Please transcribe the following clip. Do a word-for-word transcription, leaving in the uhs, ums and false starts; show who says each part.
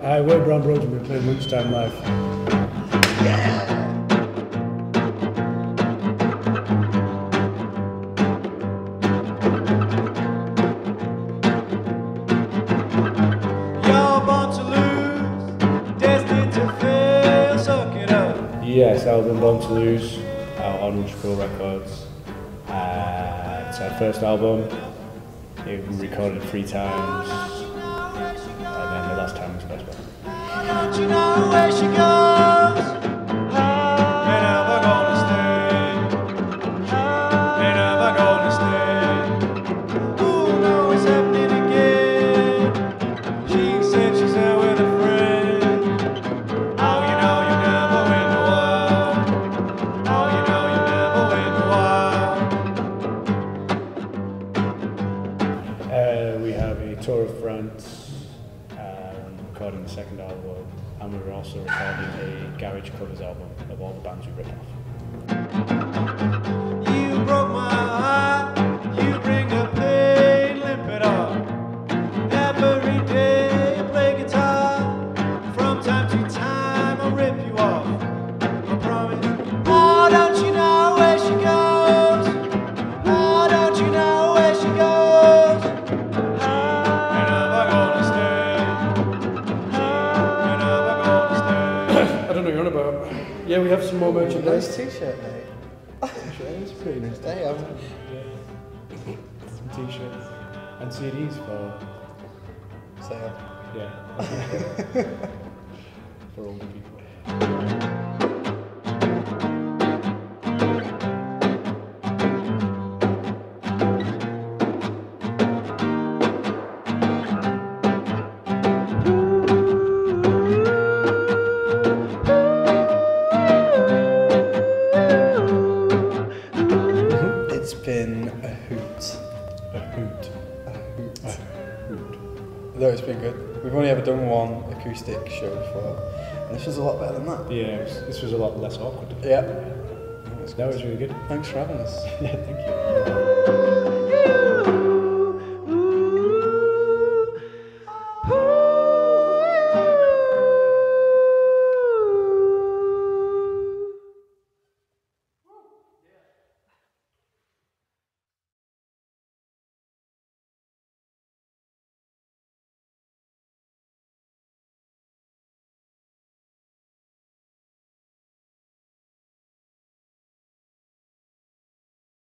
Speaker 1: Hi, we're Brown Brogues and we're playing Lunchtime Live.
Speaker 2: Yeah.
Speaker 1: Yes, album Born to Lose, out on Newcastle Records. Uh, it's our first album. It was recorded three times, and then the last time was the best one. Don't you know where she goes? Ain't never gonna stay. Ain't never gonna stay. Oh no, it's happening again. She said she's there with a friend. Oh, you know you never win the war. Oh, you know you never win the war. Uh, we have a tour of France, um, recording the second album, and we were also recording a garage covers album of all the bands we ripped off. You broke my heart, you bring the pain, limp it off. Every day you play guitar, from time to time I'll rip you off. I promise. Oh, don't you know where she goes? Oh, don't you know where she goes? Ain't never gonna stay. Ain't never gonna stay. I don't know what you're on about. Yeah, we have some more merchandise.
Speaker 2: Nice t-shirt, mate.
Speaker 1: It's pretty nice.
Speaker 2: Hey, I'm...
Speaker 1: Yeah. Some t-shirts and C Ds for
Speaker 2: sale.
Speaker 1: yeah for older people.
Speaker 2: It's been a hoot.
Speaker 1: A hoot.
Speaker 2: A hoot.
Speaker 1: A hoot.
Speaker 2: Though it's been good. We've only ever done one acoustic show before, and this was a lot better than that.
Speaker 1: Yeah, it was, this was a lot less awkward.
Speaker 2: Yeah.
Speaker 1: That was really good.
Speaker 2: Thanks for having us.
Speaker 1: Yeah, thank you.